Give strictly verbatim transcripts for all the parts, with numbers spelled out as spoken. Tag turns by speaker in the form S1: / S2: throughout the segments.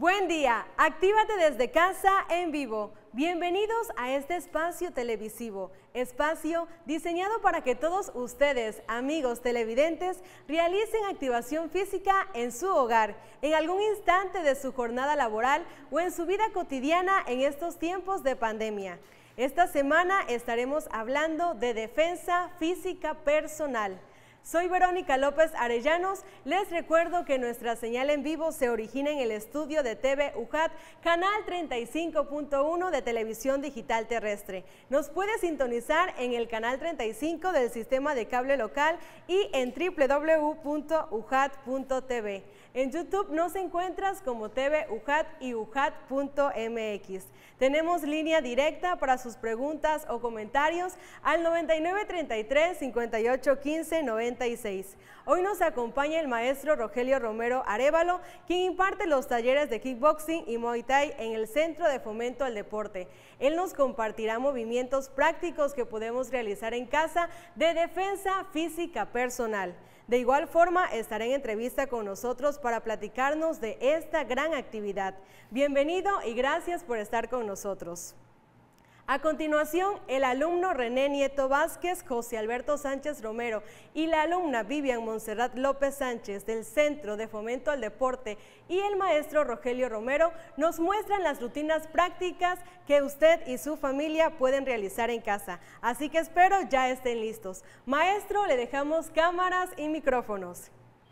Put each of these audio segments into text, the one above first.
S1: Buen día, actívate desde casa en vivo. Bienvenidos a este espacio televisivo, espacio diseñado para que todos ustedes, amigos televidentes, realicen activación física en su hogar, en algún instante de su jornada laboral o en su vida cotidiana en estos tiempos de pandemia. Esta semana estaremos hablando de defensa física personal. Soy Verónica López Arellanos. Les recuerdo que nuestra señal en vivo se origina en el estudio de T V U J A T, canal treinta y cinco punto uno de televisión digital terrestre. Nos puede sintonizar en el canal treinta y cinco del sistema de cable local y en w w w punto u j a t punto t v. En YouTube nos encuentras como T V U J A T y u j a t punto m x. Tenemos línea directa para sus preguntas o comentarios al noventa y nueve treinta y tres cincuenta y ocho quince noventa y seis. Hoy nos acompaña el maestro Rogelio Romero Arévalo, quien imparte los talleres de kickboxing y muay thai en el Centro de Fomento al Deporte. Él nos compartirá movimientos prácticos que podemos realizar en casa de defensa física personal. De igual forma, estará en entrevista con nosotros para platicarnos de esta gran actividad. Bienvenido y gracias por estar con nosotros. A continuación, el alumno René Nieto Vázquez, José Alberto Sánchez Romero y la alumna Vivian Montserrat López Sánchez del Centro de Fomento al Deporte y el maestro Rogelio Romero nos muestran las rutinas prácticas que usted y su familia pueden realizar en casa. Así que espero ya estén listos. Maestro, le dejamos cámaras y micrófonos.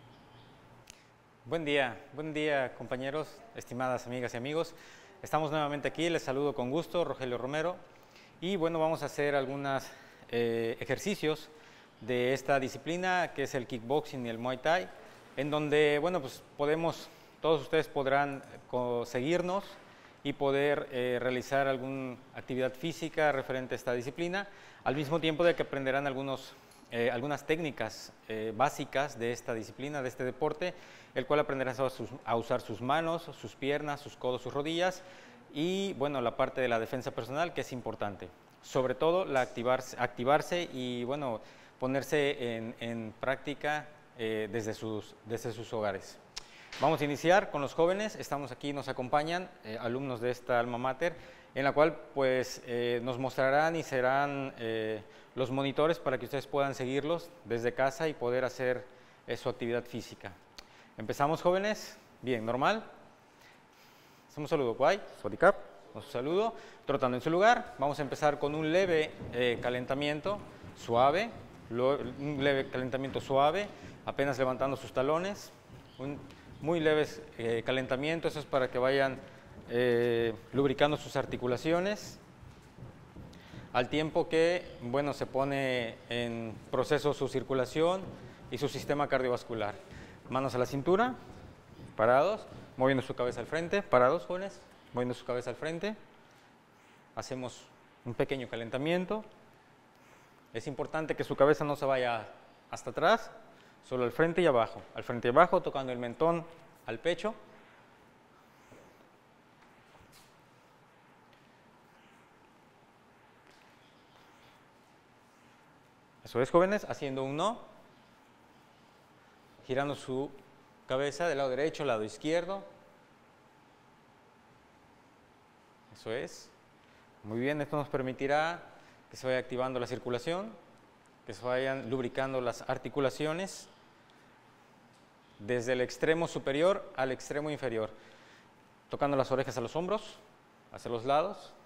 S2: Buen día, buen día compañeros, estimadas amigas y amigos. Estamos nuevamente aquí, les saludo con gusto, Rogelio Romero, y bueno, vamos a hacer algunos eh, ejercicios de esta disciplina que es el kickboxing y el muay thai, en donde, bueno, pues podemos, todos ustedes podrán seguirnos y poder eh, realizar alguna actividad física referente a esta disciplina, al mismo tiempo de que aprenderán algunos, eh, algunas técnicas eh, básicas de esta disciplina, de este deporte, el cual aprenderán a, sus, a usar sus manos, sus piernas, sus codos, sus rodillas y, bueno, la parte de la defensa personal, que es importante. Sobre todo, la activarse, activarse y, bueno, ponerse en, en práctica eh, desde, sus, desde sus hogares. Vamos a iniciar con los jóvenes. Estamos aquí, nos acompañan eh, alumnos de esta alma mater, en la cual, pues, eh, nos mostrarán y serán eh, los monitores para que ustedes puedan seguirlos desde casa y poder hacer eh, su actividad física. Empezamos, jóvenes. Bien, normal. Hacemos un saludo, guay. Swadikap. Un saludo. Trotando en su lugar. Vamos a empezar con un leve eh, calentamiento suave. Lo, un leve calentamiento suave. Apenas levantando sus talones. Un muy leve eh, calentamiento. Eso es para que vayan eh, lubricando sus articulaciones. Al tiempo que, bueno, se pone en proceso su circulación y su sistema cardiovascular. Manos a la cintura, parados, moviendo su cabeza al frente, parados, jóvenes, moviendo su cabeza al frente. Hacemos un pequeño calentamiento. Es importante que su cabeza no se vaya hasta atrás, solo al frente y abajo. Al frente y abajo, tocando el mentón al pecho. Eso es, jóvenes, haciendo un no. Girando su cabeza del lado derecho al lado izquierdo. Eso es. Muy bien, esto nos permitirá que se vaya activando la circulación, que se vayan lubricando las articulaciones desde el extremo superior al extremo inferior, tocando las orejas a los hombros, hacia los lados.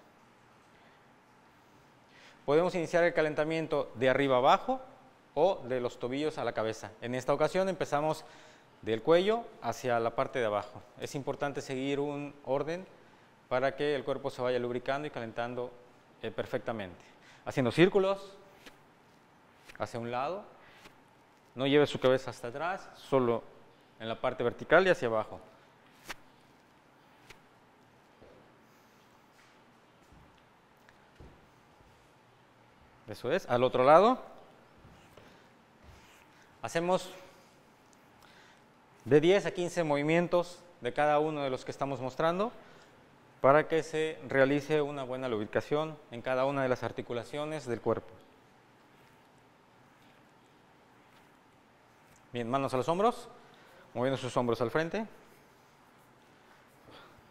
S2: Podemos iniciar el calentamiento de arriba abajo o de los tobillos a la cabeza. En esta ocasión empezamos del cuello hacia la parte de abajo. Es importante seguir un orden para que el cuerpo se vaya lubricando y calentando eh, perfectamente. Haciendo círculos hacia un lado. No lleve su cabeza hasta atrás, solo en la parte vertical y hacia abajo. Eso es. Al otro lado. Hacemos de diez a quince movimientos de cada uno de los que estamos mostrando para que se realice una buena lubricación en cada una de las articulaciones del cuerpo. Bien, manos a los hombros, moviendo sus hombros al frente.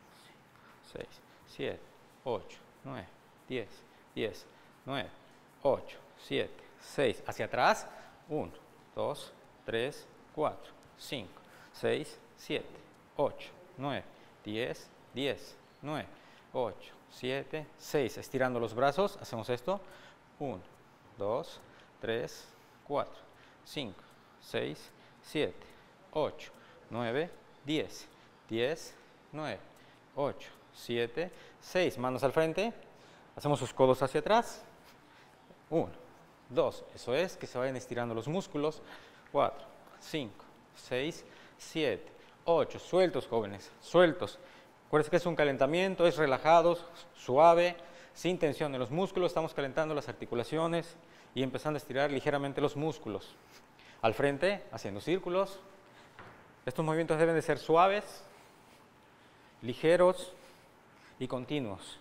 S2: siete, ocho, nueve, diez, diez, nueve, ocho, siete, seis. Hacia atrás. uno, dos, tres, cuatro, cinco, seis, siete, ocho, nueve, diez, diez, nueve, ocho, siete, seis. Estirando los brazos, hacemos esto. uno, dos, tres, cuatro, cinco, seis, siete, ocho, nueve, diez, diez, nueve, ocho, siete, seis. Manos al frente. Hacemos sus codos hacia atrás. uno, dos. Eso es, que se vayan estirando los músculos. cuatro, cinco, seis, siete, ocho. Sueltos, jóvenes. Sueltos. Acuérdense que es un calentamiento, es relajado, suave, sin tensión en los músculos. Estamos calentando las articulaciones y empezando a estirar ligeramente los músculos. Al frente, haciendo círculos. Estos movimientos deben de ser suaves, ligeros y continuos.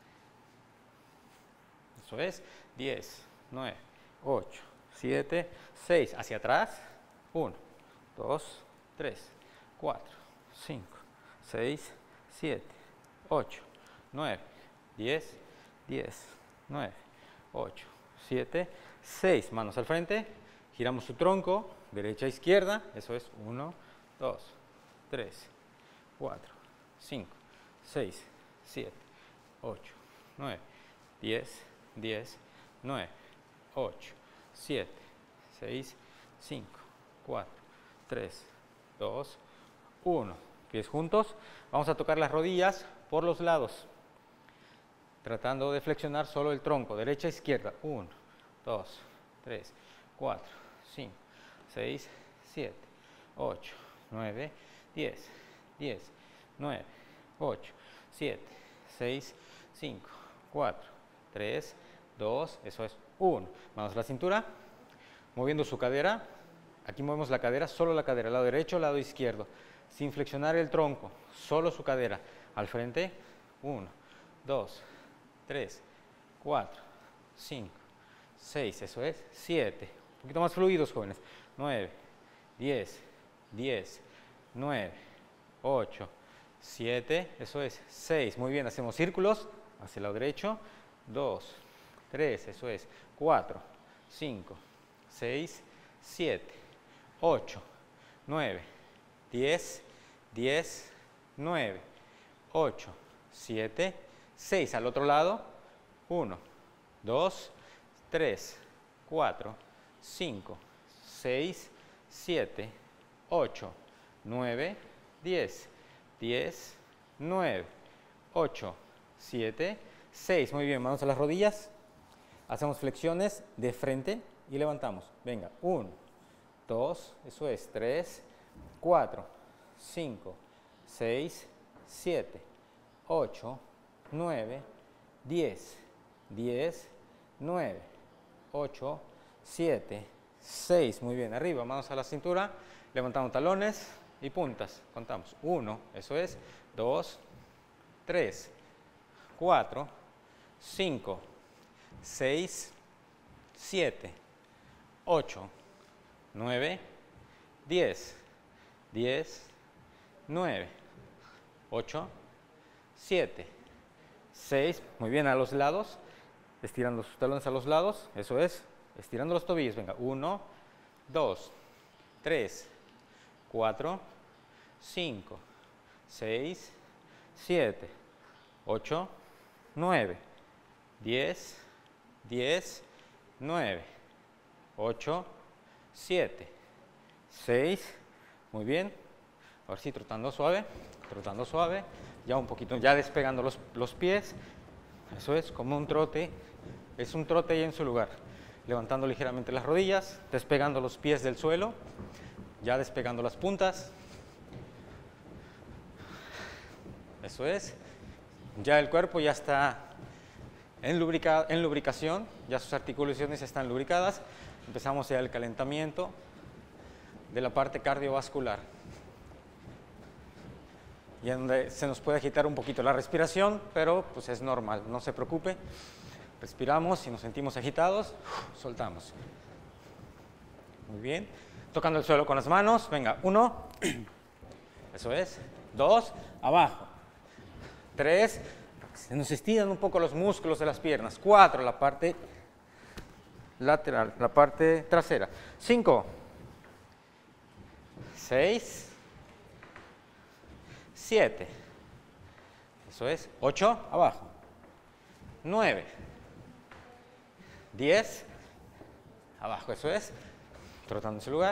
S2: Eso es, diez, nueve, ocho, siete, seis. Hacia atrás, uno, dos, tres, cuatro, cinco, seis, siete, ocho, nueve, diez, diez, nueve, ocho, siete, seis. Manos al frente, giramos su tronco, derecha a izquierda. Eso es, uno, dos, tres, cuatro, cinco, seis, siete, ocho, nueve, diez, diez, nueve, ocho, siete, seis, cinco, cuatro, tres, dos, uno. Pies juntos. Vamos a tocar las rodillas por los lados, tratando de flexionar solo el tronco. Derecha a izquierda. uno, dos, tres, cuatro, cinco, seis, siete, ocho, nueve, diez, diez, nueve, ocho, siete, seis, cinco, cuatro, tres, dos, eso es, uno. Manos a la cintura, moviendo su cadera. Aquí movemos la cadera, solo la cadera, lado derecho, lado izquierdo, sin flexionar el tronco, solo su cadera. Al frente, uno, dos, tres, cuatro, cinco, seis, eso es, siete. Un poquito más fluidos, jóvenes. nueve, diez, diez, nueve, ocho, siete, eso es, seis. Muy bien, hacemos círculos hacia el lado derecho. dos, tres, eso es, cuatro, cinco, seis, siete, ocho, nueve, diez, diez, nueve, ocho, siete, seis. Al otro lado, uno, dos, tres, cuatro, cinco, seis, siete, ocho, nueve, diez, diez, nueve, ocho, siete, seis. Muy bien, manos a las rodillas. Hacemos flexiones de frente y levantamos. Venga, uno, dos, eso es, tres, cuatro, cinco, seis, siete, ocho, nueve, diez, diez, nueve, ocho, siete, seis. Muy bien, arriba, manos a la cintura, levantamos talones y puntas. Contamos, uno, eso es, dos, tres, cuatro, cinco, seis, siete, ocho, nueve, diez, diez, nueve, ocho, siete, seis. Muy bien, a los lados, estirando sus talones a los lados, eso es, estirando los tobillos. Venga, uno, dos, tres, cuatro, cinco, seis, siete, ocho, nueve, diez, diez, nueve, ocho, siete, seis. Muy bien. Ahora sí, trotando suave, trotando suave, ya un poquito, ya despegando los, los pies. Eso es, como un trote, es un trote ahí en su lugar. Levantando ligeramente las rodillas, despegando los pies del suelo, ya despegando las puntas. Eso es. Ya el cuerpo ya está en, lubrica, en lubricación, ya sus articulaciones están lubricadas. Empezamos ya el calentamiento de la parte cardiovascular. Y en donde se nos puede agitar un poquito la respiración, pero pues es normal, no se preocupe. Respiramos, si nos sentimos agitados, soltamos. Muy bien. Tocando el suelo con las manos, venga, uno, eso es, dos, abajo, tres, Se nos estiran un poco los músculos de las piernas. Cuatro, la parte lateral, la parte trasera. Cinco. Seis. Siete. Eso es. Ocho, abajo. Nueve. Diez. Abajo, eso es. Trotando en su lugar.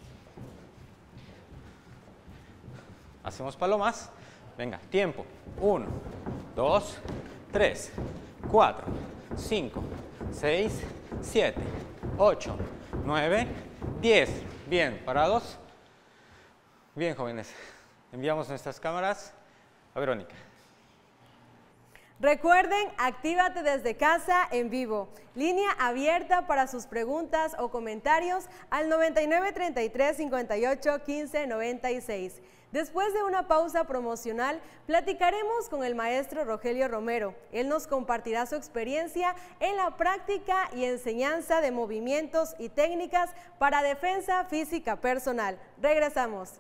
S2: Hacemos palomas. Venga, tiempo. Uno, dos, tres, cuatro, cinco, seis, siete, ocho, nueve, diez. Bien, parados. Bien, jóvenes. Enviamos nuestras cámaras a Verónica.
S1: Recuerden, actívate desde casa en vivo. Línea abierta para sus preguntas o comentarios al noventa y nueve, treinta y tres, cincuenta y ocho, quince, noventa y seis. Después de una pausa promocional, platicaremos con el maestro Rogelio Romero. Él nos compartirá su experiencia en la práctica y enseñanza de movimientos y técnicas para defensa física personal. Regresamos.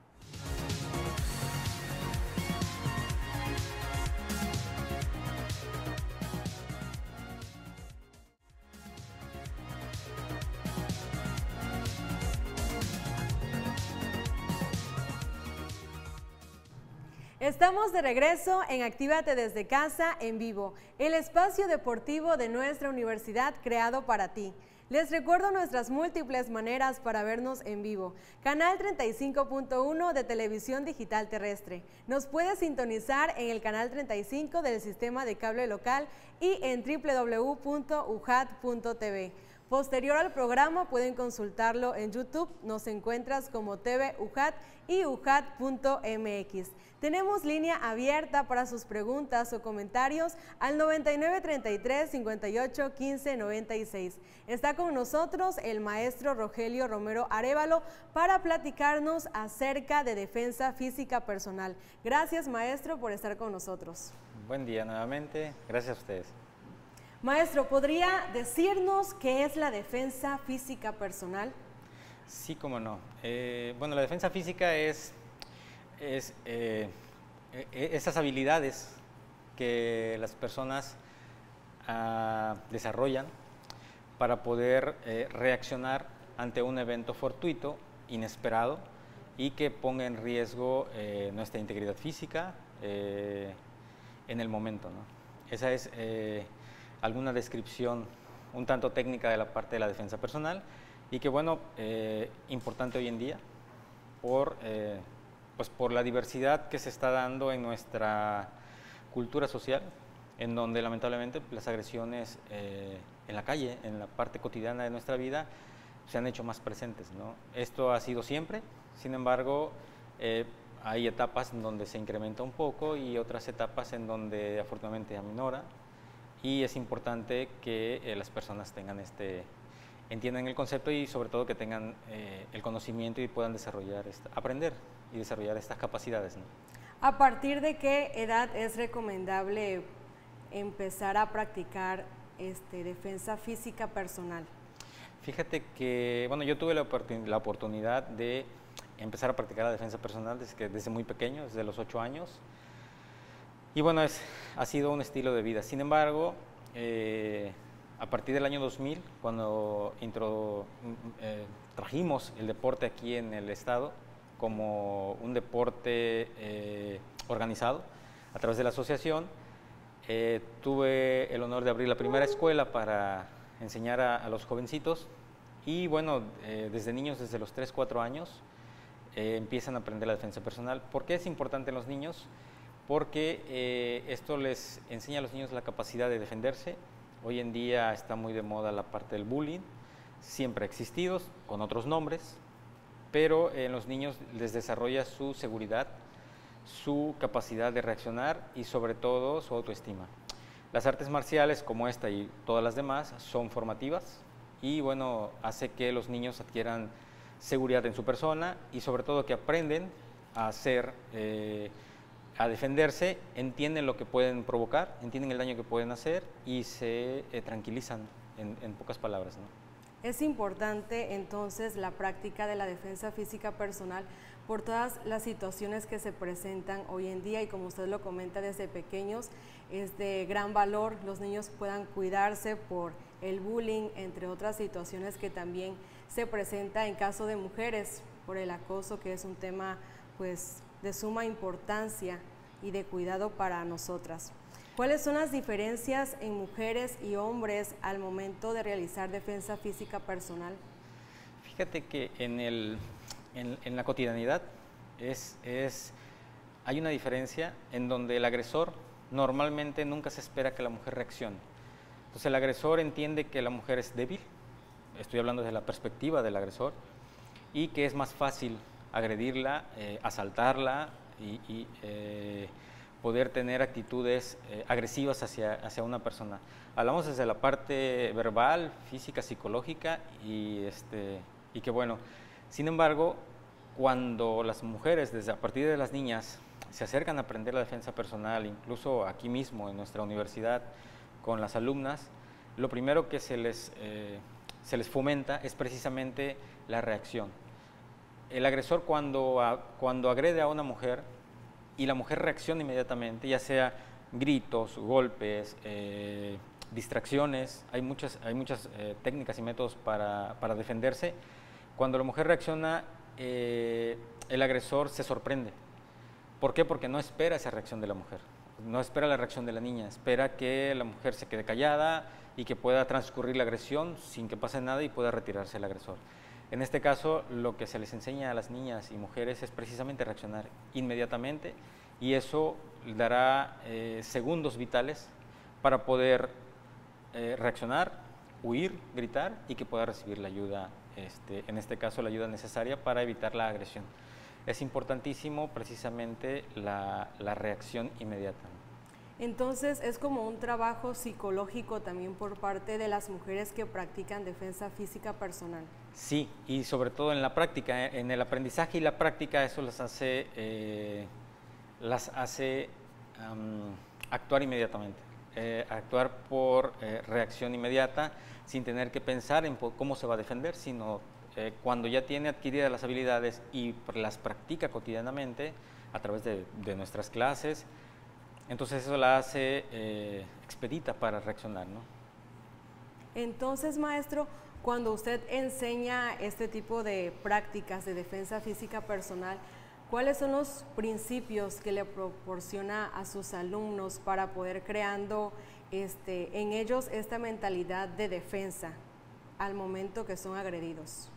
S1: Estamos de regreso en Actívate desde casa en vivo, el espacio deportivo de nuestra universidad creado para ti. Les recuerdo nuestras múltiples maneras para vernos en vivo. Canal treinta y cinco punto uno de Televisión Digital Terrestre. Nos puedes sintonizar en el canal treinta y cinco del sistema de cable local y en w w w punto u j a t punto t v. Posterior al programa pueden consultarlo en YouTube, nos encuentras como T V U J A T y u j a t punto m x. Tenemos línea abierta para sus preguntas o comentarios al noventa y nueve, treinta y tres, cincuenta y ocho, quince, noventa y seis. Está con nosotros el maestro Rogelio Romero Arévalo para platicarnos acerca de defensa física personal. Gracias, maestro, por estar con nosotros.
S2: Buen día nuevamente, gracias a ustedes.
S1: Maestro, ¿podría decirnos qué es la defensa física personal?
S2: Sí, cómo no. Eh, bueno, la defensa física es, es eh, esas habilidades que las personas ah, desarrollan para poder eh, reaccionar ante un evento fortuito, inesperado, y que ponga en riesgo eh, nuestra integridad física eh, en el momento, ¿no? Esa es eh, alguna descripción un tanto técnica de la parte de la defensa personal y que, bueno, eh, importante hoy en día por, eh, pues por la diversidad que se está dando en nuestra cultura social, en donde lamentablemente las agresiones eh, en la calle, en la parte cotidiana de nuestra vida, se han hecho más presentes, ¿no? Esto ha sido siempre, sin embargo, eh, hay etapas en donde se incrementa un poco y otras etapas en donde afortunadamente aminora, y es importante que eh, las personas tengan este, entiendan el concepto y sobre todo que tengan eh, el conocimiento y puedan desarrollar, esta, aprender y desarrollar estas capacidades, ¿no?
S1: ¿A partir de qué edad es recomendable empezar a practicar este, defensa física personal?
S2: Fíjate que, bueno, yo tuve la, oportun la oportunidad de empezar a practicar la defensa personal desde, que, desde muy pequeño, desde los ocho años. Y bueno, es, ha sido un estilo de vida. Sin embargo, eh, a partir del año dos mil, cuando intro, eh, trajimos el deporte aquí en el estado como un deporte eh, organizado a través de la asociación, eh, tuve el honor de abrir la primera escuela para enseñar a, a los jovencitos y bueno, eh, desde niños, desde los tres, cuatro años, eh, empiezan a aprender la defensa personal. ¿Por qué es importante en los niños? Porque eh, esto les enseña a los niños la capacidad de defenderse. Hoy en día está muy de moda la parte del bullying, siempre ha existido, con otros nombres, pero en los niños les desarrolla su seguridad, su capacidad de reaccionar y sobre todo su autoestima. Las artes marciales como esta y todas las demás son formativas y bueno, hace que los niños adquieran seguridad en su persona y sobre todo que aprenden a hacer, eh, a defenderse, entienden lo que pueden provocar, entienden el daño que pueden hacer y se eh, tranquilizan en, en pocas palabras, ¿no?
S1: Es importante entonces la práctica de la defensa física personal por todas las situaciones que se presentan hoy en día y como usted lo comenta desde pequeños, es de gran valor los niños puedan cuidarse por el bullying, entre otras situaciones que también se presenta en caso de mujeres, por el acoso, que es un tema pues de suma importancia y de cuidado para nosotras. ¿Cuáles son las diferencias en mujeres y hombres al momento de realizar defensa física personal?
S2: Fíjate que en, el, en, en la cotidianidad es, es, hay una diferencia en donde el agresor normalmente nunca se espera que la mujer reaccione. Entonces el agresor entiende que la mujer es débil, estoy hablando desde la perspectiva del agresor, y que es más fácil agredirla, eh, asaltarla y, y eh, poder tener actitudes eh, agresivas hacia, hacia una persona. Hablamos desde la parte verbal, física, psicológica y, este, y que bueno, sin embargo, cuando las mujeres, desde a partir de las niñas, se acercan a aprender la defensa personal, incluso aquí mismo en nuestra universidad con las alumnas, lo primero que se les, eh, se les fomenta es precisamente la reacción. El agresor cuando, a, cuando agrede a una mujer y la mujer reacciona inmediatamente, ya sea gritos, golpes, eh, distracciones, hay muchas, hay muchas eh, técnicas y métodos para, para defenderse. Cuando la mujer reacciona, eh, el agresor se sorprende. ¿Por qué? Porque no espera esa reacción de la mujer, no espera la reacción de la niña, espera que la mujer se quede callada y que pueda transcurrir la agresión sin que pase nada y pueda retirarse el agresor. En este caso, lo que se les enseña a las niñas y mujeres es precisamente reaccionar inmediatamente y eso dará eh, segundos vitales para poder eh, reaccionar, huir, gritar y que pueda recibir la ayuda, este, en este caso la ayuda necesaria para evitar la agresión. Es importantísimo precisamente la, la reacción inmediata.
S1: Entonces es como un trabajo psicológico también por parte de las mujeres que practican defensa física personal.
S2: Sí, y sobre todo en la práctica, en el aprendizaje y la práctica, eso las hace, eh, las hace um, actuar inmediatamente, eh, actuar por eh, reacción inmediata, sin tener que pensar en cómo se va a defender, sino eh, cuando ya tiene adquiridas las habilidades y las practica cotidianamente a través de, de nuestras clases, entonces eso la hace eh, expedita para reaccionar, ¿no?
S1: Entonces, maestro, cuando usted enseña este tipo de prácticas de defensa física personal, ¿cuáles son los principios que le proporciona a sus alumnos para poder creando este, en ellos esta mentalidad de defensa al momento que son agredidos?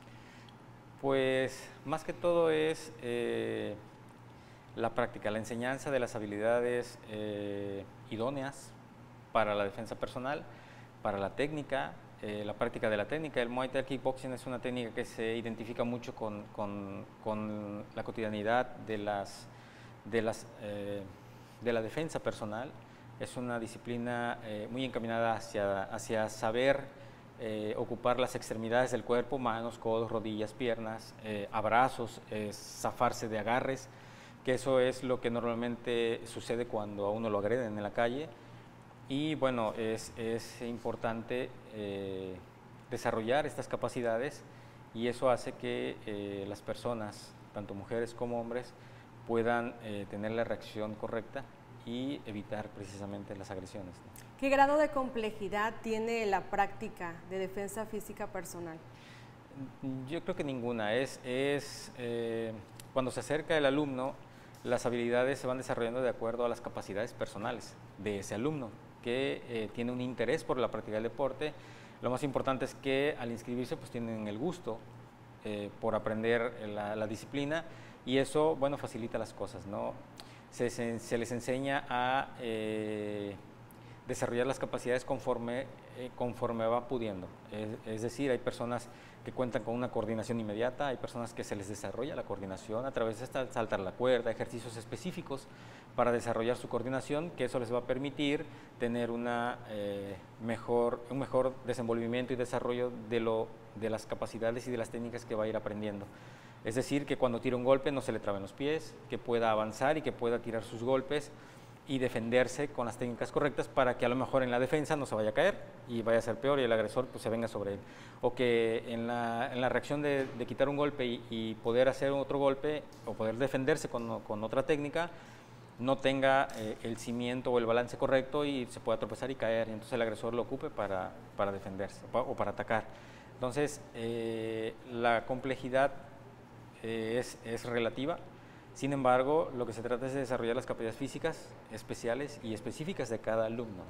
S2: Pues más que todo es eh, la práctica, la enseñanza de las habilidades eh, idóneas para la defensa personal, para la técnica, eh, la práctica de la técnica. El Muay Thai Kickboxing es una técnica que se identifica mucho con, con, con la cotidianidad de, las, de, las, eh, de la defensa personal. Es una disciplina eh, muy encaminada hacia, hacia saber eh, ocupar las extremidades del cuerpo, manos, codos, rodillas, piernas, eh, abrazos, eh, zafarse de agarres, que eso es lo que normalmente sucede cuando a uno lo agreden en la calle. Y bueno, es, es importante eh, desarrollar estas capacidades y eso hace que eh, las personas, tanto mujeres como hombres, puedan eh, tener la reacción correcta y evitar precisamente las agresiones.
S1: ¿Qué grado de complejidad tiene la práctica de defensa física personal?
S2: Yo creo que ninguna. Es, es eh, cuando se acerca el alumno, las habilidades se van desarrollando de acuerdo a las capacidades personales de ese alumno, que eh, tiene un interés por la práctica del deporte. Lo más importante es que al inscribirse pues tienen el gusto eh, por aprender la, la disciplina y eso, bueno, facilita las cosas, ¿no? Se, se, se les enseña a eh, desarrollar las capacidades conforme, eh, conforme va pudiendo. Es, es decir, hay personas que cuentan con una coordinación inmediata, hay personas que se les desarrolla la coordinación a través de esta, saltar la cuerda, ejercicios específicos para desarrollar su coordinación, que eso les va a permitir tener una, eh, mejor, un mejor desenvolvimiento y desarrollo de, lo, de las capacidades y de las técnicas que va a ir aprendiendo. Es decir, que cuando tira un golpe no se le traben los pies, que pueda avanzar y que pueda tirar sus golpes y defenderse con las técnicas correctas para que a lo mejor en la defensa no se vaya a caer y vaya a ser peor y el agresor pues, se venga sobre él. O que en la, en la reacción de, de quitar un golpe y, y poder hacer otro golpe o poder defenderse con, con otra técnica, no tenga eh, el cimiento o el balance correcto y se pueda tropezar y caer, y entonces el agresor lo ocupe para, para defenderse o para, o para atacar. Entonces, eh, la complejidad eh, es, es relativa. Sin embargo, lo que se trata es de desarrollar las capacidades físicas especiales y específicas de cada alumno.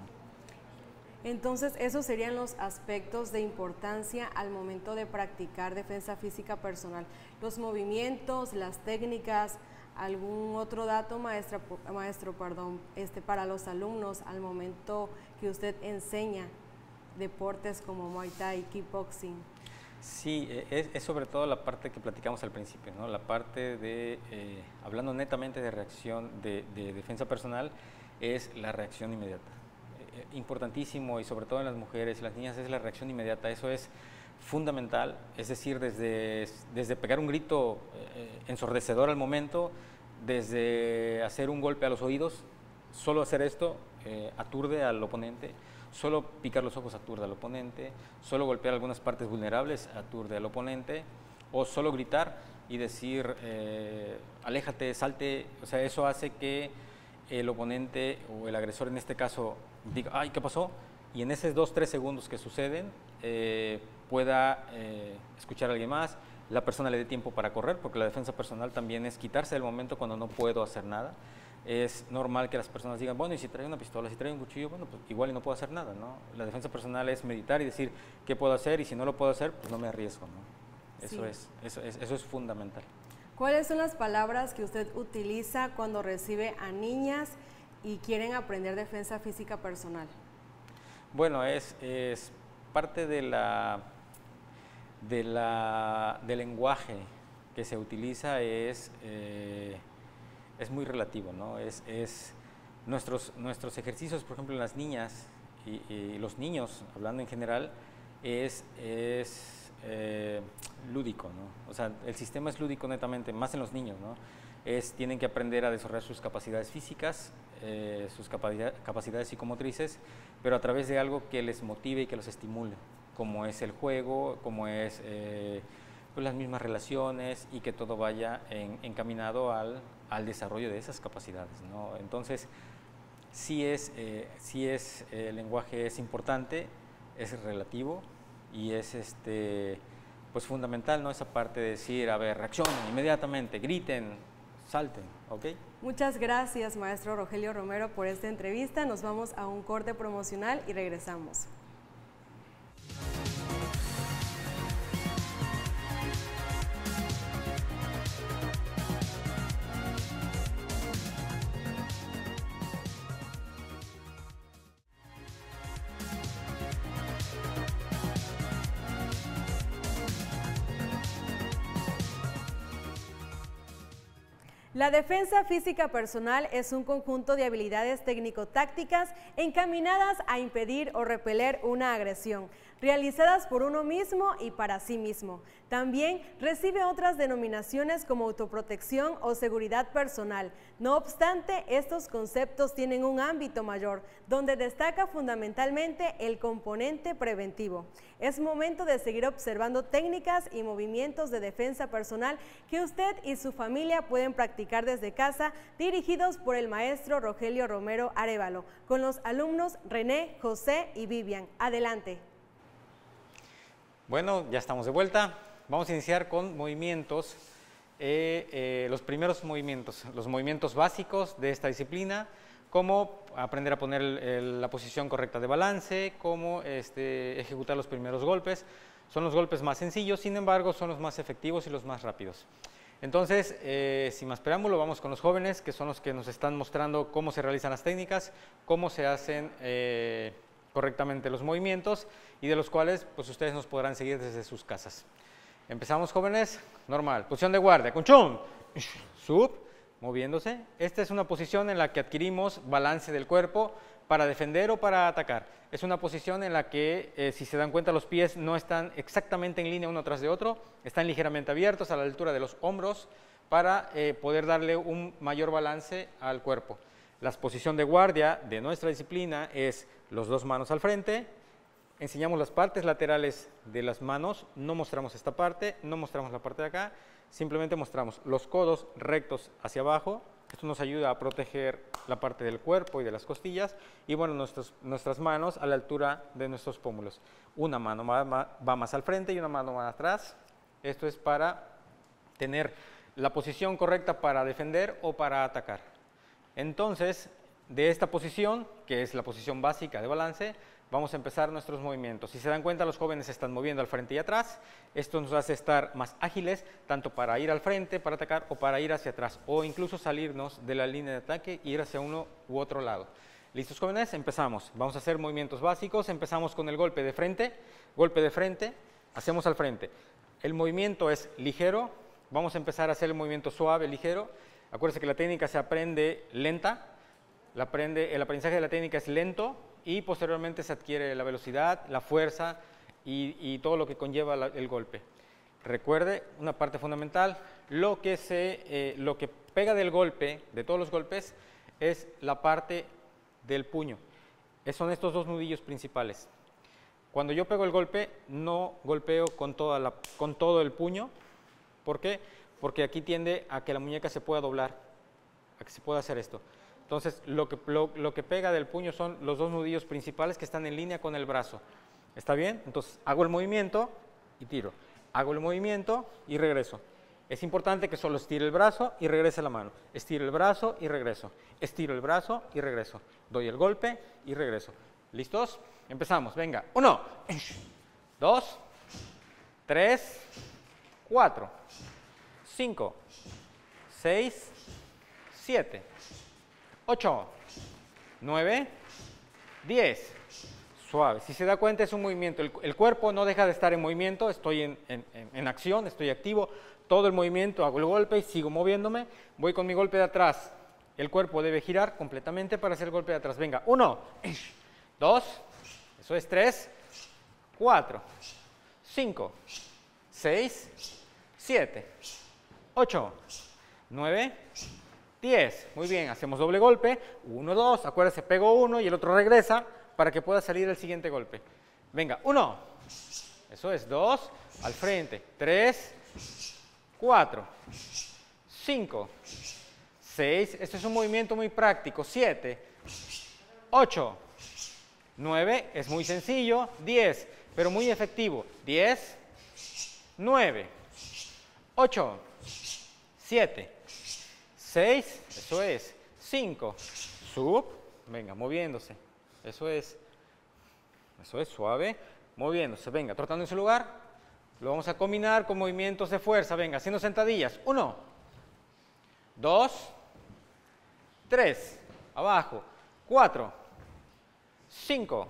S1: Entonces, esos serían los aspectos de importancia al momento de practicar defensa física personal. Los movimientos, las técnicas, algún otro dato, maestra, maestro, perdón, este, para los alumnos al momento que usted enseña deportes como Muay Thai, Kickboxing.
S2: Sí, es, es sobre todo la parte que platicamos al principio, ¿no? La parte de, eh, hablando netamente de reacción de, de defensa personal, es la reacción inmediata. Eh, importantísimo y sobre todo en las mujeres y las niñas es la reacción inmediata, eso es fundamental, es decir, desde, desde pegar un grito eh, ensordecedor al momento, desde hacer un golpe a los oídos, solo hacer esto eh, aturde al oponente. Solo picar los ojos aturde al oponente, solo golpear algunas partes vulnerables aturde al oponente, o solo gritar y decir, eh, aléjate, salte, o sea, eso hace que el oponente o el agresor en este caso diga, ay, ¿qué pasó? Y en esos dos, tres segundos que suceden, eh, pueda eh, escuchar a alguien más, la persona le dé tiempo para correr, porque la defensa personal también es quitarse del momento cuando no puedo hacer nada. Es normal que las personas digan, bueno, y si traigo una pistola, si traigo un cuchillo, bueno, pues igual y no puedo hacer nada, ¿no? La defensa personal es meditar y decir qué puedo hacer y si no lo puedo hacer, pues no me arriesgo, ¿no? Eso, sí. es, eso, es, eso es fundamental.
S1: ¿Cuáles son las palabras que usted utiliza cuando recibe a niñas y quieren aprender defensa física personal?
S2: Bueno, es, es parte de la, de la, del lenguaje que se utiliza es... Eh, es muy relativo, ¿no? Es, es nuestros, nuestros ejercicios, por ejemplo, en las niñas y, y los niños, hablando en general, es, es eh, lúdico, ¿no? O sea, el sistema es lúdico netamente, más en los niños, ¿no? Es, tienen que aprender a desarrollar sus capacidades físicas, eh, sus capacidad, capacidades psicomotrices, pero a través de algo que les motive y que los estimule, como es el juego, como es eh, pues las mismas relaciones y que todo vaya en, encaminado al al desarrollo de esas capacidades, ¿no? Entonces, sí es, eh, sí es eh, el lenguaje es importante, es relativo y es este, pues fundamental, ¿no? Esa parte de decir, a ver, reaccionen inmediatamente, griten, salten, ¿ok?
S1: Muchas gracias, maestro Rogelio Romero, por esta entrevista. Nos vamos a un corte promocional y regresamos. La defensa física personal es un conjunto de habilidades técnico-tácticas encaminadas a impedir o repeler una agresión, realizadas por uno mismo y para sí mismo. También recibe otras denominaciones como autoprotección o seguridad personal. No obstante, estos conceptos tienen un ámbito mayor, donde destaca fundamentalmente el componente preventivo. Es momento de seguir observando técnicas y movimientos de defensa personal que usted y su familia pueden practicar desde casa, dirigidos por el maestro Rogelio Romero Arévalo, con los alumnos René, José y Vivian. Adelante.
S2: Bueno, ya estamos de vuelta. Vamos a iniciar con movimientos, eh, eh, los primeros movimientos, los movimientos básicos de esta disciplina, cómo aprender a poner el, el, la posición correcta de balance, cómo este, ejecutar los primeros golpes. Son los golpes más sencillos, sin embargo, son los más efectivos y los más rápidos. Entonces, eh, sin más preámbulo, vamos con los jóvenes, que son los que nos están mostrando cómo se realizan las técnicas, cómo se hacen eh, correctamente los movimientos y de los cuales pues, ustedes nos podrán seguir desde sus casas. Empezamos, jóvenes, normal, posición de guardia, kunchun, sub, moviéndose. Esta es una posición en la que adquirimos balance del cuerpo para defender o para atacar. Es una posición en la que, eh, si se dan cuenta, los pies no están exactamente en línea uno tras de otro, están ligeramente abiertos a la altura de los hombros para eh, poder darle un mayor balance al cuerpo. La posición de guardia de nuestra disciplina es los dos manos al frente. Enseñamos las partes laterales de las manos, no mostramos esta parte, no mostramos la parte de acá, simplemente mostramos los codos rectos hacia abajo. Esto nos ayuda a proteger la parte del cuerpo y de las costillas. Y bueno, nuestros, nuestras manos a la altura de nuestros pómulos. Una mano va, va más al frente y una mano más atrás. Esto es para tener la posición correcta para defender o para atacar. Entonces, de esta posición, que es la posición básica de balance, vamos a empezar nuestros movimientos. Si se dan cuenta, los jóvenes se están moviendo al frente y atrás. Esto nos hace estar más ágiles, tanto para ir al frente, para atacar, o para ir hacia atrás, o incluso salirnos de la línea de ataque e ir hacia uno u otro lado. ¿Listos, jóvenes? Empezamos. Vamos a hacer movimientos básicos. Empezamos con el golpe de frente. Golpe de frente, hacemos al frente. El movimiento es ligero. Vamos a empezar a hacer el movimiento suave, ligero. Acuérdense que la técnica se aprende lenta. La aprende, el aprendizaje de la técnica es lento. Y posteriormente se adquiere la velocidad, la fuerza y, y todo lo que conlleva la, el golpe. Recuerde una parte fundamental, lo que, se, eh, lo que pega del golpe, de todos los golpes, es la parte del puño. Es, son estos dos nudillos principales. Cuando yo pego el golpe, no golpeo con, toda la, con todo el puño. ¿Por qué? Porque aquí tiende a que la muñeca se pueda doblar, a que se pueda hacer esto. Entonces, lo que, lo, lo que pega del puño son los dos nudillos principales que están en línea con el brazo. ¿Está bien? Entonces, hago el movimiento y tiro. Hago el movimiento y regreso. Es importante que solo estire el brazo y regrese la mano. Estiro el brazo y regreso. Estiro el brazo y regreso. Doy el golpe y regreso. ¿Listos? Empezamos. Venga. Uno, dos, tres, cuatro, cinco, seis, siete. ocho, nueve, diez, suave. Si se da cuenta es un movimiento, el, el cuerpo no deja de estar en movimiento, estoy en, en, en acción, estoy activo, todo el movimiento, hago el golpe y sigo moviéndome, voy con mi golpe de atrás, el cuerpo debe girar completamente para hacer el golpe de atrás. Venga, uno, dos, eso es tres, cuatro, cinco, seis, siete, ocho, nueve, diez. Muy bien, hacemos doble golpe. uno, dos, acuérdense, pego uno y el otro regresa para que pueda salir el siguiente golpe. Venga, uno. Eso es, dos, al frente. tres, cuatro, cinco, seis. Este es un movimiento muy práctico. siete, ocho, nueve. Es muy sencillo. diez, pero muy efectivo. diez, nueve, ocho, siete, seis, eso es, cinco, sub, venga, moviéndose, eso es, eso es, suave, moviéndose, venga, trotando en su lugar, lo vamos a combinar con movimientos de fuerza, venga, haciendo sentadillas, uno, dos, tres, abajo, cuatro, cinco,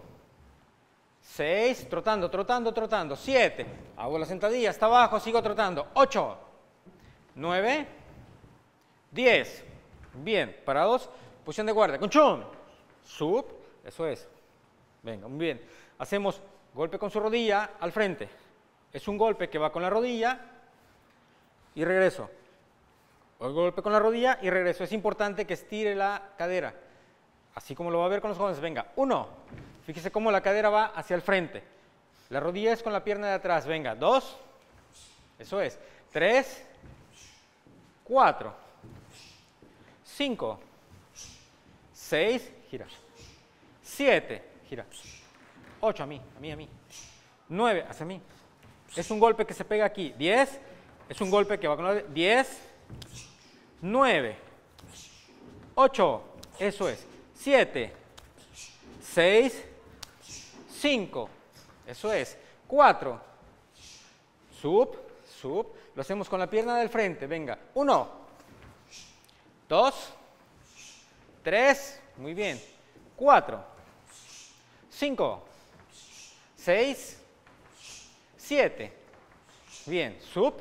S2: seis, trotando, trotando, trotando, siete, hago la sentadilla, hasta abajo, sigo trotando, ocho, nueve, diez, bien, parados, posición de guardia, conchón, sub, eso es, venga, muy bien, hacemos golpe con su rodilla al frente, es un golpe que va con la rodilla y regreso, el golpe con la rodilla y regreso, es importante que estire la cadera, así como lo va a ver con los jóvenes, venga, uno, fíjese cómo la cadera va hacia el frente, la rodilla es con la pierna de atrás, venga, dos, eso es, tres, cuatro, cinco, seis, gira, siete, gira, ocho, a mí, a mí, a mí, nueve, hacia mí, es un golpe que se pega aquí, diez, es un golpe que va con la diez, nueve, ocho, eso es, siete, seis, cinco, eso es, cuatro, sub, sub, lo hacemos con la pierna del frente, venga, uno, dos, tres, muy bien, cuatro, cinco, seis, siete, bien, sub,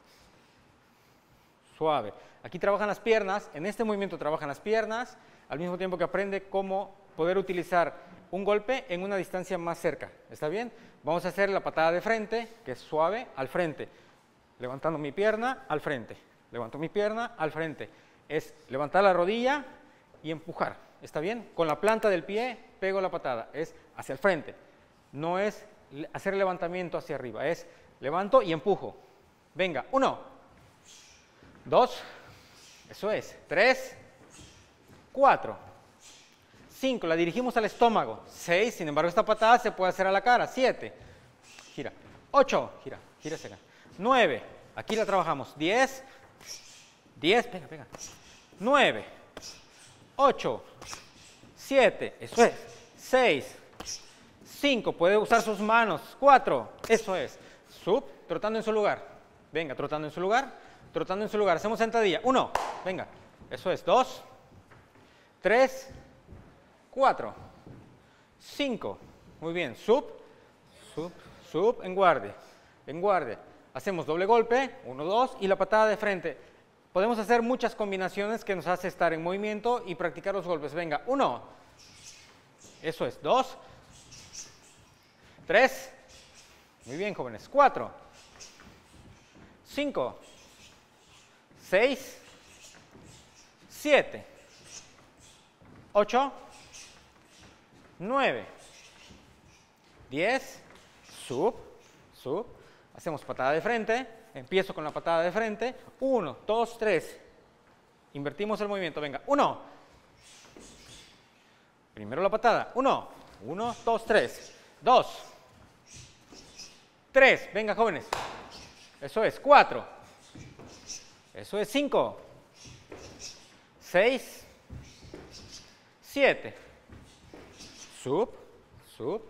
S2: suave. Aquí trabajan las piernas, en este movimiento trabajan las piernas, al mismo tiempo que aprende cómo poder utilizar un golpe en una distancia más cerca, ¿está bien? Vamos a hacer la patada de frente, que es suave, al frente, levantando mi pierna, al frente, levanto mi pierna, al frente. Es levantar la rodilla y empujar. ¿Está bien? Con la planta del pie pego la patada. Es hacia el frente. No es hacer levantamiento hacia arriba. Es levanto y empujo. Venga. Uno. Dos. Eso es. Tres. Cuatro. Cinco. La dirigimos al estómago. Seis. Sin embargo, esta patada se puede hacer a la cara. Siete. Gira. Ocho. Gira. Gira hacia acá. Nueve. Aquí la trabajamos. Diez. Diez. Pega, pega. Nueve. Ocho. Siete. Eso es. Seis. Cinco. Puede usar sus manos. Cuatro. Eso es. Sub. Trotando en su lugar. Venga, trotando en su lugar. Trotando en su lugar. Hacemos sentadilla. Uno. Venga. Eso es. Dos. Tres. Cuatro. Cinco. Muy bien. Sub. Sub. Sub. En guardia. En guardia. Hacemos doble golpe. Uno, dos. Y la patada de frente. Podemos hacer muchas combinaciones que nos hace estar en movimiento y practicar los golpes. Venga. Uno. Eso es. Dos. Tres. Muy bien, jóvenes. Cuatro. Cinco. Seis. Siete. Ocho. Nueve. Diez. Sub. Sub. Hacemos patada de frente. Empiezo con la patada de frente. Uno, dos, tres. Invertimos el movimiento. Venga. Uno. Primero la patada. Uno. Uno, dos, tres. Dos. Tres. Venga, jóvenes. Eso es. Cuatro. Eso es. Cinco. Seis. Siete. Sub. Sub.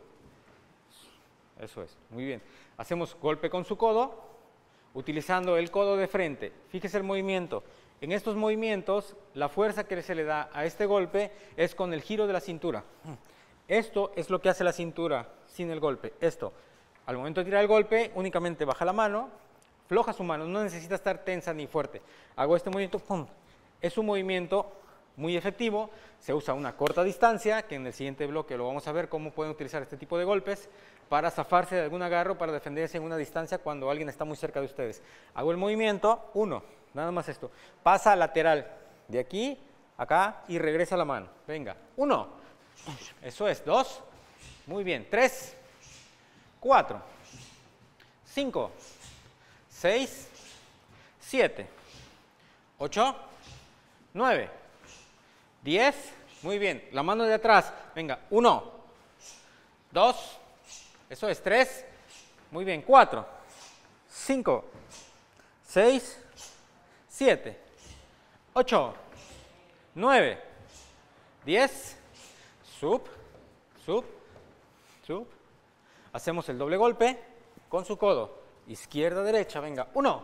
S2: Eso es. Muy bien. Hacemos golpe con su codo, utilizando el codo de frente. Fíjese el movimiento. En estos movimientos, la fuerza que se le da a este golpe es con el giro de la cintura. Esto es lo que hace la cintura sin el golpe. Esto. Al momento de tirar el golpe, únicamente baja la mano, floja su mano, no necesita estar tensa ni fuerte. Hago este movimiento, ¡pum! Es un movimiento muy efectivo, se usa a una corta distancia, que en el siguiente bloque lo vamos a ver cómo pueden utilizar este tipo de golpes para zafarse de algún agarro, para defenderse en una distancia cuando alguien está muy cerca de ustedes. Hago el movimiento, uno, nada más esto, pasa lateral, de aquí, acá y regresa la mano. Venga, uno, eso es, dos, muy bien, tres, cuatro, cinco, seis, siete, ocho, nueve, diez, muy bien, la mano de atrás, venga, uno, dos, eso es, tres, muy bien, cuatro, cinco, seis, siete, ocho, nueve, diez, sub, sub, sub. Hacemos el doble golpe con su codo, izquierda, derecha, venga, uno,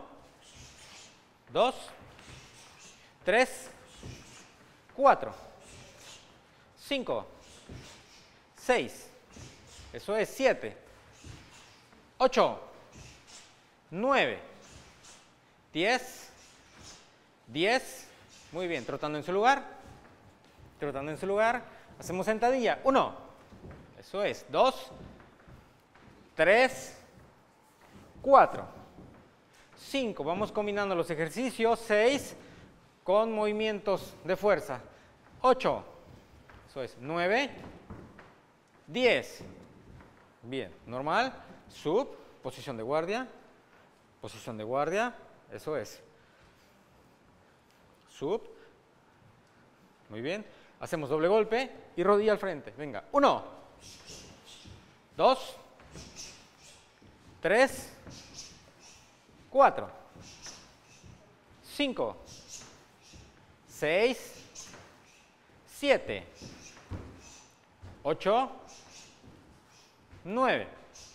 S2: dos, tres, cuatro, cinco, seis, eso es, siete, ocho, nueve, diez, diez, muy bien, trotando en su lugar, trotando en su lugar, hacemos sentadilla, uno, eso es, dos, tres, cuatro, cinco, vamos combinando los ejercicios, seis, con movimientos de fuerza, ocho, eso es, nueve, diez, bien, normal, sub, posición de guardia, posición de guardia, eso es, sub, muy bien, hacemos doble golpe y rodilla al frente, venga, uno, dos, tres, cuatro, cinco, seis, siete, ocho, nueve,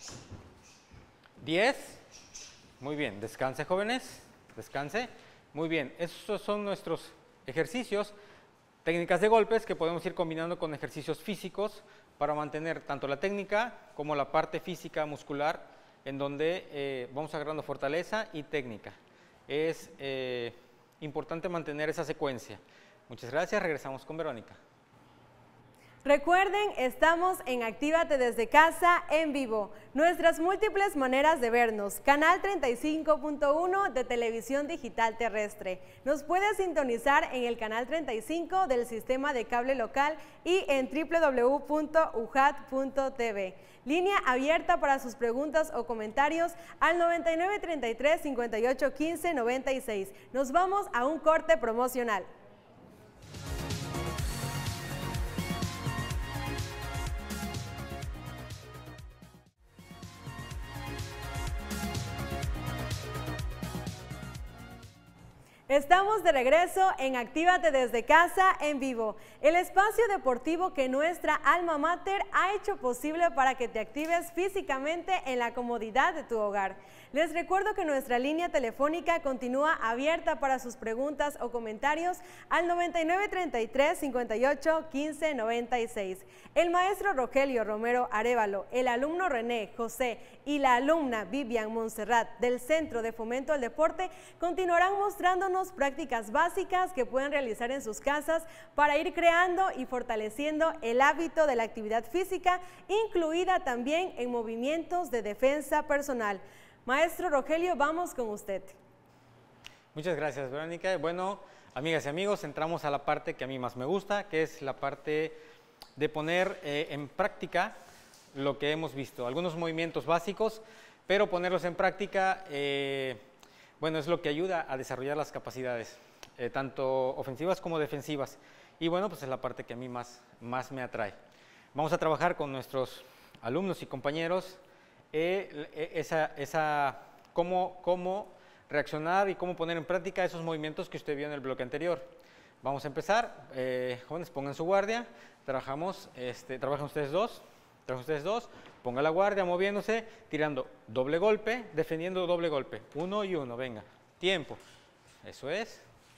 S2: diez, muy bien, descanse jóvenes, descanse, muy bien, estos son nuestros ejercicios, técnicas de golpes que podemos ir combinando con ejercicios físicos para mantener tanto la técnica como la parte física muscular en donde eh, vamos agarrando fortaleza y técnica. Es eh, importante mantener esa secuencia. Muchas gracias, regresamos con Verónica.
S1: Recuerden, estamos en Actívate desde casa en vivo. Nuestras múltiples maneras de vernos. Canal treinta y cinco punto uno de Televisión Digital Terrestre. Nos puede sintonizar en el canal treinta y cinco del sistema de cable local y en w w w punto u j a t punto t v. Línea abierta para sus preguntas o comentarios al noventa y nueve treinta y tres cincuenta y ocho quince noventa y seis. Nos vamos a un corte promocional. Estamos de regreso en Actívate desde casa en vivo, el espacio deportivo que nuestra alma mater ha hecho posible para que te actives físicamente en la comodidad de tu hogar. Les recuerdo que nuestra línea telefónica continúa abierta para sus preguntas o comentarios al noventa y nueve treinta y tres cincuenta y ocho quince noventa y seis. El maestro Rogelio Romero Arévalo, el alumno René José y la alumna Vivian Montserrat del Centro de Fomento al Deporte continuarán mostrándonos prácticas básicas que pueden realizar en sus casas para ir creando y fortaleciendo el hábito de la actividad física, incluida también en movimientos de defensa personal. Maestro Rogelio, vamos con usted.
S2: Muchas gracias, Verónica. Bueno, amigas y amigos, entramos a la parte que a mí más me gusta, que es la parte de poner eh, en práctica lo que hemos visto. Algunos movimientos básicos, pero ponerlos en práctica, eh, bueno, es lo que ayuda a desarrollar las capacidades, eh, tanto ofensivas como defensivas. Y bueno, pues es la parte que a mí más, más me atrae. Vamos a trabajar con nuestros alumnos y compañeros eh, esa, esa, cómo, cómo reaccionar y cómo poner en práctica esos movimientos que usted vio en el bloque anterior. Vamos a empezar. Eh, jóvenes, pongan su guardia. Trabajamos, este, trabajan ustedes dos. Trabajan ustedes dos. Ponga la guardia moviéndose, tirando doble golpe, defendiendo doble golpe. Uno y uno, venga. Tiempo. Eso es.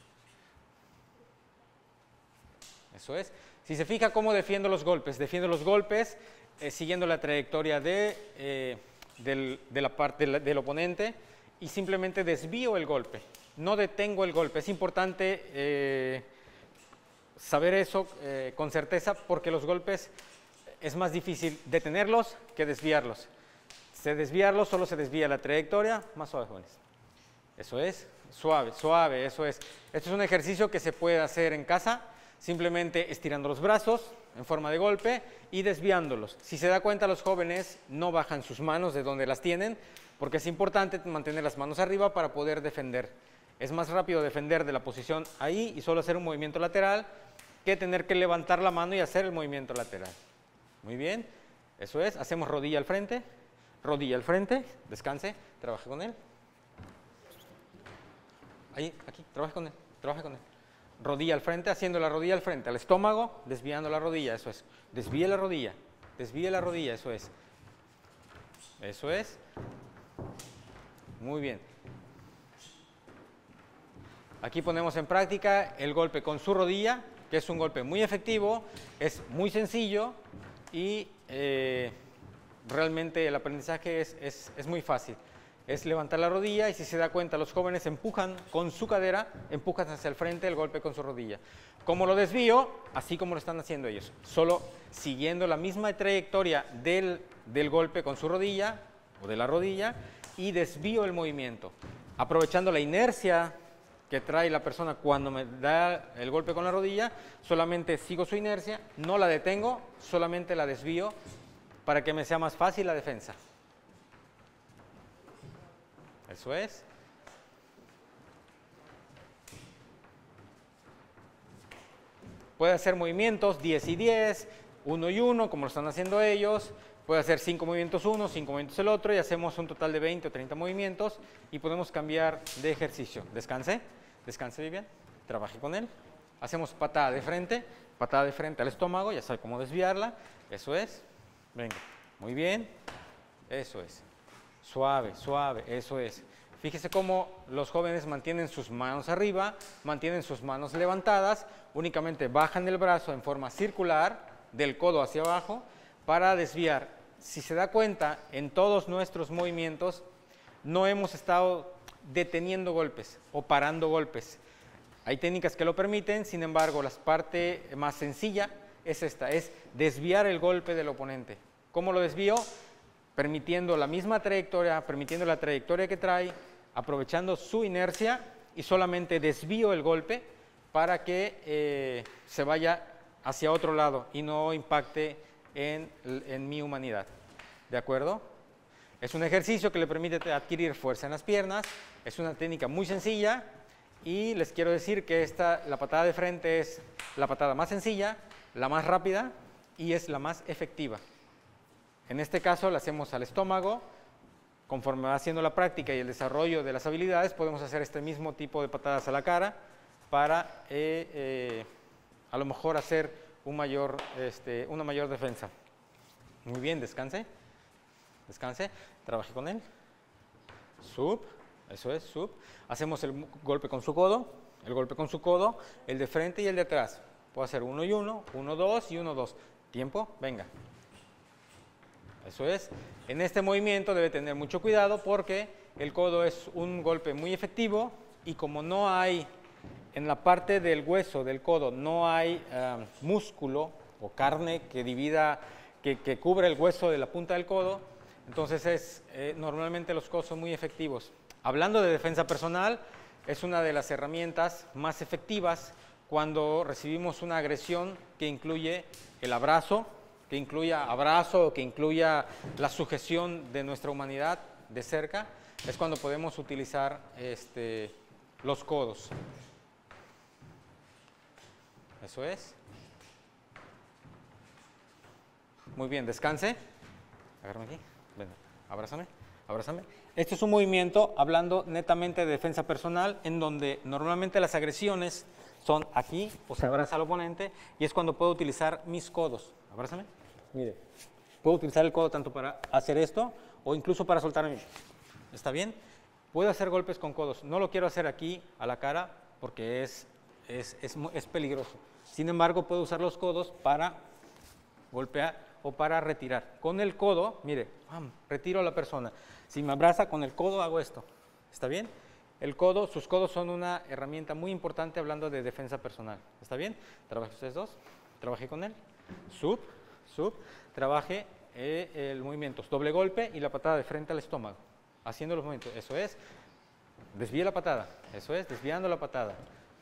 S2: Eso es. Si se fija cómo defiendo los golpes, defiendo los golpes eh, siguiendo la trayectoria de, eh, del, de la parte del, del oponente y simplemente desvío el golpe. No detengo el golpe. Es importante eh, saber eso eh, con certeza porque los golpes es más difícil detenerlos que desviarlos. Se desviarlos, solo se desvía la trayectoria. Más suave, jóvenes. Eso es. Suave, suave, eso es. Esto es un ejercicio que se puede hacer en casa, simplemente estirando los brazos en forma de golpe y desviándolos. Si se da cuenta, los jóvenes no bajan sus manos de donde las tienen, porque es importante mantener las manos arriba para poder defender. Es más rápido defender de la posición ahí y solo hacer un movimiento lateral que tener que levantar la mano y hacer el movimiento lateral. Muy bien, eso es. Hacemos rodilla al frente, rodilla al frente, descanse, trabaje con él. Ahí, aquí, trabaje con él, trabaje con él. Rodilla al frente, haciendo la rodilla al frente, al estómago, desviando la rodilla, eso es. Desvíe la rodilla, desvíe la rodilla, eso es. Eso es. Muy bien. Aquí ponemos en práctica el golpe con su rodilla, que es un golpe muy efectivo, es muy sencillo y eh, realmente el aprendizaje es, es, es muy fácil. Es levantar la rodilla y si se da cuenta los jóvenes empujan con su cadera, empujan hacia el frente el golpe con su rodilla. Como lo desvío, así como lo están haciendo ellos, solo siguiendo la misma trayectoria del, del golpe con su rodilla o de la rodilla y desvío el movimiento, aprovechando la inercia que trae la persona cuando me da el golpe con la rodilla, solamente sigo su inercia, no la detengo, solamente la desvío para que me sea más fácil la defensa. Eso es. Puede hacer movimientos diez y diez, uno y uno, como lo están haciendo ellos. Puede hacer cinco movimientos uno, cinco movimientos el otro y hacemos un total de veinte o treinta movimientos y podemos cambiar de ejercicio. Descanse, descanse Vivian, trabaje con él. Hacemos patada de frente, patada de frente al estómago, ya sabe cómo desviarla. Eso es. Venga, muy bien. Eso es. Suave, suave, eso es. Fíjese cómo los jóvenes mantienen sus manos arriba, mantienen sus manos levantadas, únicamente bajan el brazo en forma circular, del codo hacia abajo, para desviar. Si se da cuenta, en todos nuestros movimientos no hemos estado deteniendo golpes o parando golpes. Hay técnicas que lo permiten, sin embargo, la parte más sencilla es esta, es desviar el golpe del oponente. ¿Cómo lo desvío? Permitiendo la misma trayectoria, permitiendo la trayectoria que trae, aprovechando su inercia y solamente desvío el golpe para que eh, se vaya hacia otro lado y no impacte en, en mi humanidad. ¿De acuerdo? Es un ejercicio que le permite adquirir fuerza en las piernas, es una técnica muy sencilla y les quiero decir que esta, la patada de frente es la patada más sencilla, la más rápida y es la más efectiva. En este caso la hacemos al estómago. Conforme va haciendo la práctica y el desarrollo de las habilidades, podemos hacer este mismo tipo de patadas a la cara para eh, eh, a lo mejor hacer un mayor, este, una mayor defensa. Muy bien, descanse, descanse, trabaje con él. Sub, eso es, sub. Hacemos el golpe con su codo, el golpe con su codo, el de frente y el de atrás. Puedo hacer uno y uno, uno, dos y uno, dos. Tiempo, venga. Eso es. En este movimiento debe tener mucho cuidado porque el codo es un golpe muy efectivo y como no hay, en la parte del hueso del codo, no hay uh, músculo o carne que divida, que, que cubre el hueso de la punta del codo, entonces es, eh, normalmente los codos son muy efectivos. Hablando de defensa personal, es una de las herramientas más efectivas cuando recibimos una agresión que incluye el abrazo, que incluya abrazo, que incluya la sujeción de nuestra humanidad de cerca, es cuando podemos utilizar este, los codos. Eso es. Muy bien, descanse. Agárrame aquí. Ven, abrázame, abrázame. Este es un movimiento, hablando netamente de defensa personal, en donde normalmente las agresiones son aquí, o se abraza al oponente, y es cuando puedo utilizar mis codos. Abrázame. Mire, puedo utilizar el codo tanto para hacer esto o incluso para soltarme. ¿Está bien? Puedo hacer golpes con codos. No lo quiero hacer aquí a la cara porque es, es, es, es peligroso. Sin embargo, puedo usar los codos para golpear o para retirar. Con el codo, mire, ¡pam!, retiro a la persona. Si me abraza con el codo, hago esto. ¿Está bien? El codo, sus codos son una herramienta muy importante hablando de defensa personal. ¿Está bien? Trabaje ustedes dos. Trabajé con él. Sub. Sub, trabaje eh, el movimiento, doble golpe y la patada de frente al estómago, haciendo los movimientos, eso es, desvíe la patada, eso es, desviando la patada,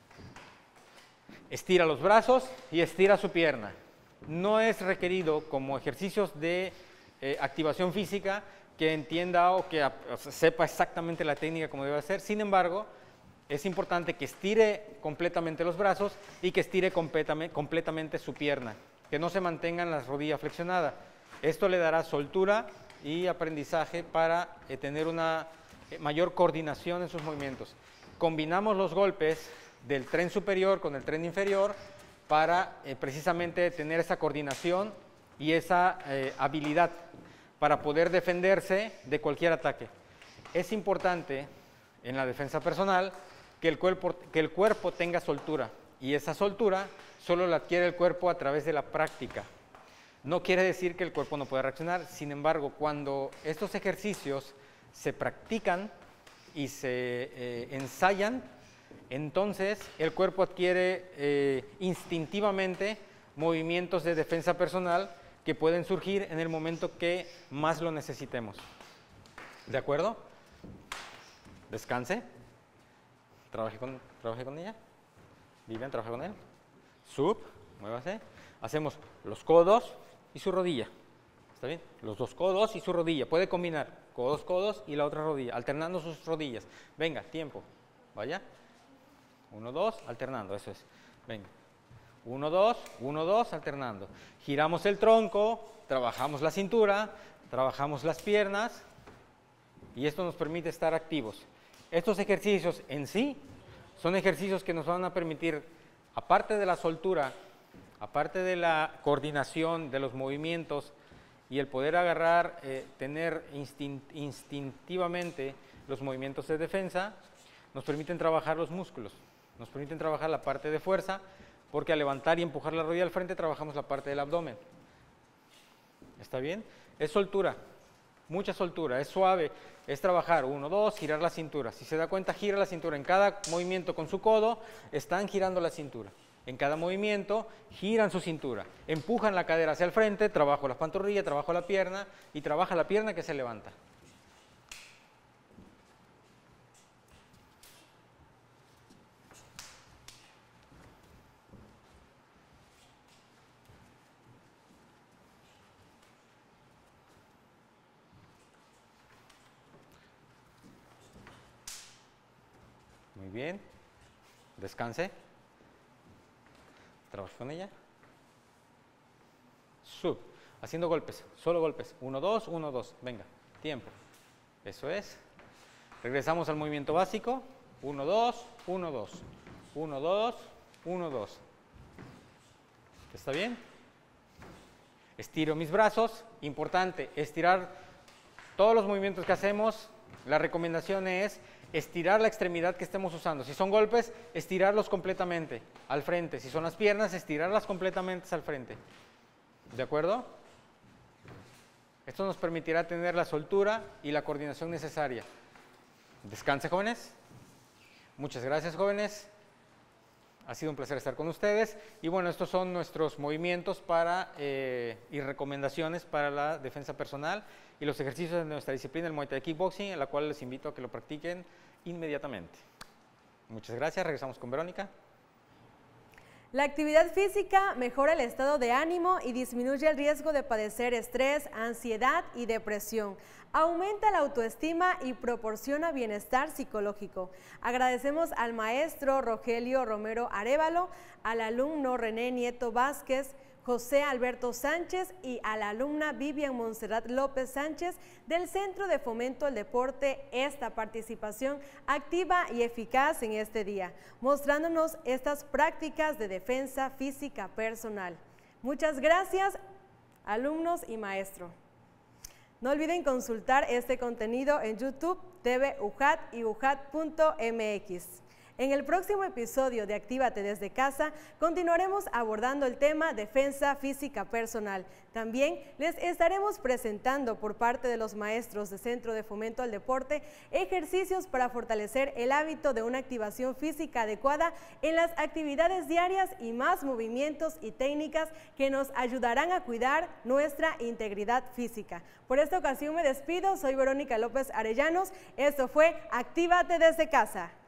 S2: estira los brazos y estira su pierna. No es requerido como ejercicios de eh, activación física que entienda o que o sea, sepa exactamente la técnica como debe hacer, sin embargo, es importante que estire completamente los brazos y que estire completamente, completamente su pierna, que no se mantengan las rodillas flexionadas. Esto le dará soltura y aprendizaje para eh, tener una eh, mayor coordinación en sus movimientos. Combinamos los golpes del tren superior con el tren inferior para eh, precisamente tener esa coordinación y esa eh, habilidad para poder defenderse de cualquier ataque. Es importante en la defensa personal que el cuerpo, que el cuerpo tenga soltura y esa soltura solo la adquiere el cuerpo a través de la práctica. No quiere decir que el cuerpo no pueda reaccionar, sin embargo, cuando estos ejercicios se practican y se eh, ensayan, entonces el cuerpo adquiere eh, instintivamente movimientos de defensa personal que pueden surgir en el momento que más lo necesitemos. ¿De acuerdo? Descanse. Trabaje con, trabaje con ella. Vivian, trabaje con él. Sub, muévase. Hacemos los codos y su rodilla. ¿Está bien? Los dos codos y su rodilla. Puede combinar codos, codos y la otra rodilla, alternando sus rodillas. Venga, tiempo. Vaya. Uno, dos, alternando. Eso es. Venga. Uno, dos, uno, dos, alternando. Giramos el tronco, trabajamos la cintura, trabajamos las piernas y esto nos permite estar activos. Estos ejercicios en sí son ejercicios que nos van a permitir, aparte de la soltura, aparte de la coordinación de los movimientos y el poder agarrar, eh, tener instint, instintivamente los movimientos de defensa, nos permiten trabajar los músculos, nos permiten trabajar la parte de fuerza, porque al levantar y empujar la rodilla al frente trabajamos la parte del abdomen. ¿Está bien? Es soltura, mucha soltura, es suave, es trabajar, uno, dos, girar la cintura. Si se da cuenta, gira la cintura. En cada movimiento con su codo, están girando la cintura. En cada movimiento giran su cintura, empujan la cadera hacia el frente, trabajo la pantorrilla, trabajo la pierna y trabaja la pierna que se levanta. Muy bien. Descanse. Trabajo con ella. Sub. Haciendo golpes. Solo golpes. Uno, dos, uno, dos. Venga. Tiempo. Eso es. Regresamos al movimiento básico. Uno, dos, uno, dos. Uno, dos, uno, dos. ¿Está bien? Estiro mis brazos. Importante. Estirar todos los movimientos que hacemos. La recomendación es estirar la extremidad que estemos usando. Si son golpes, estirarlos completamente al frente. Si son las piernas, estirarlas completamente al frente. ¿De acuerdo? Esto nos permitirá tener la soltura y la coordinación necesaria. Descanse, jóvenes. Muchas gracias, jóvenes. Ha sido un placer estar con ustedes. Y bueno, estos son nuestros movimientos para, eh, y recomendaciones para la defensa personal y los ejercicios de nuestra disciplina, el Muay Thai Kickboxing, en la cual les invito a que lo practiquen inmediatamente. Muchas gracias. Regresamos con Verónica.
S1: La actividad física mejora el estado de ánimo y disminuye el riesgo de padecer estrés, ansiedad y depresión. Aumenta la autoestima y proporciona bienestar psicológico. Agradecemos al maestro Rogelio Romero Arévalo, al alumno René Nieto Vázquez, José Alberto Sánchez y a la alumna Vivian Montserrat López Sánchez del Centro de Fomento al Deporte esta participación activa y eficaz en este día, mostrándonos estas prácticas de defensa física personal. Muchas gracias, alumnos y maestro. No olviden consultar este contenido en YouTube, T V U J A T y U J A T punto M X. En el próximo episodio de Actívate desde casa, continuaremos abordando el tema defensa física personal. También les estaremos presentando por parte de los maestros de Centro de Fomento al Deporte ejercicios para fortalecer el hábito de una activación física adecuada en las actividades diarias y más movimientos y técnicas que nos ayudarán a cuidar nuestra integridad física. Por esta ocasión me despido, soy Verónica López Arellanos, esto fue Actívate desde casa.